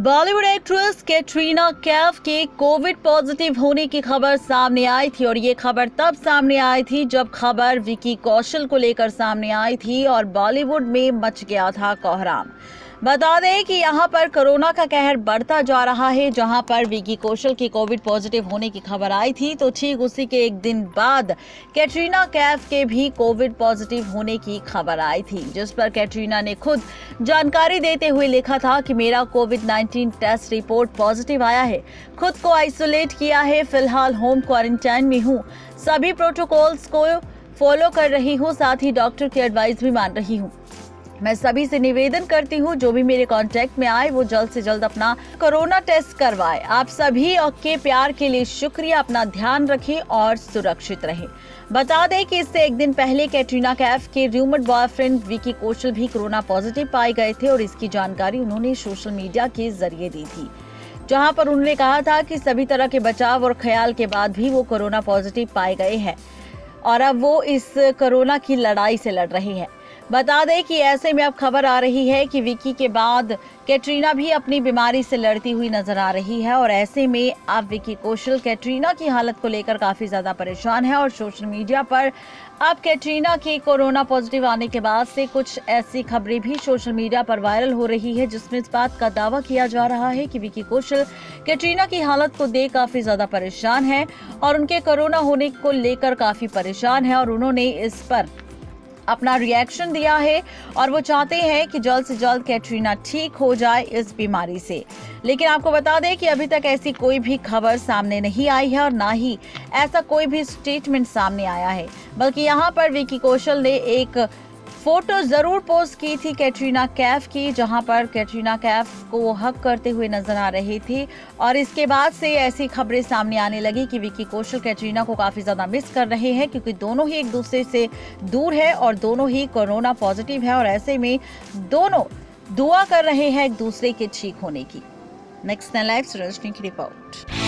Bollywood actress Katrina Kaif के Covid positive होने की खबर सामने आई थी और ये खबर तब सामने आई थी जब खबर विकी कौशल को लेकर सामने आई थी और बॉलीवुड में मच गया था कोहराम। बता दें कि यहाँ पर कोरोना का कहर बढ़ता जा रहा है। जहाँ पर विकी कौशल के कोविड पॉजिटिव होने की खबर आई थी तो ठीक उसी के एक दिन बाद कैटरीना कैफ के भी कोविड पॉजिटिव होने की खबर आई थी, जिस पर कैटरीना ने खुद जानकारी देते हुए लिखा था कि मेरा कोविड-19 टेस्ट रिपोर्ट पॉजिटिव आया है, खुद को आइसोलेट किया है, फिलहाल होम क्वारंटाइन में हूँ, सभी प्रोटोकॉल्स को फॉलो कर रही हूँ, साथ ही डॉक्टर की एडवाइस भी मान रही हूँ। मैं सभी से निवेदन करती हूँ जो भी मेरे कांटेक्ट में आए वो जल्द से जल्द अपना कोरोना टेस्ट करवाए। आप सभी के प्यार के लिए शुक्रिया, अपना ध्यान रखें और सुरक्षित रहें। बता दें कि इससे एक दिन पहले कैटरीना कैफ के रूमर्ड बॉयफ्रेंड विकी कौशल भी कोरोना पॉजिटिव पाए गए थे और इसकी जानकारी उन्होंने सोशल मीडिया के जरिए दी थी, जहां पर उन्होंने कहा था कि सभी तरह के बचाव और ख्याल के बाद भी वो कोरोना पॉजिटिव पाए गए हैं और अब वो इस कोरोना की लड़ाई से लड़ रहे हैं। बता दें कि ऐसे में अब खबर आ रही है कि विकी के बाद कैटरीना भी अपनी बीमारी से लड़ती हुई नजर आ रही है और ऐसे में अब विकी कौशल कैटरीना की हालत को लेकर काफी ज्यादा परेशान है और सोशल मीडिया पर अब कैटरीना के कोरोना पॉजिटिव आने के बाद से कुछ ऐसी खबरें भी सोशल मीडिया पर वायरल हो रही है, जिसमें इस बात का दावा किया जा रहा है कि विकी कौशल कैटरीना की हालत को देख काफी ज्यादा परेशान है और उनके कोरोना होने को लेकर काफी परेशान है और उन्होंने इस पर अपना रिएक्शन दिया है और वो चाहते हैं कि जल्द से जल्द कैटरीना ठीक हो जाए इस बीमारी से। लेकिन आपको बता दें कि अभी तक ऐसी कोई भी खबर सामने नहीं आई है और ना ही ऐसा कोई भी स्टेटमेंट सामने आया है, बल्कि यहाँ पर विकी कौशल ने एक फोटो जरूर पोस्ट की थी कैटरीना कैफ की, जहां पर कैटरीना कैफ को वो हक करते हुए नजर आ रही थी और इसके बाद से ऐसी खबरें सामने आने लगी कि विकी कौशल कैटरीना को काफी ज्यादा मिस कर रहे हैं, क्योंकि दोनों ही एक दूसरे से दूर है और दोनों ही कोरोना पॉजिटिव है और ऐसे में दोनों दुआ कर रहे हैं एक दूसरे के ठीक होने की। नेक्स्ट लाइव रजनी की रिपोर्ट।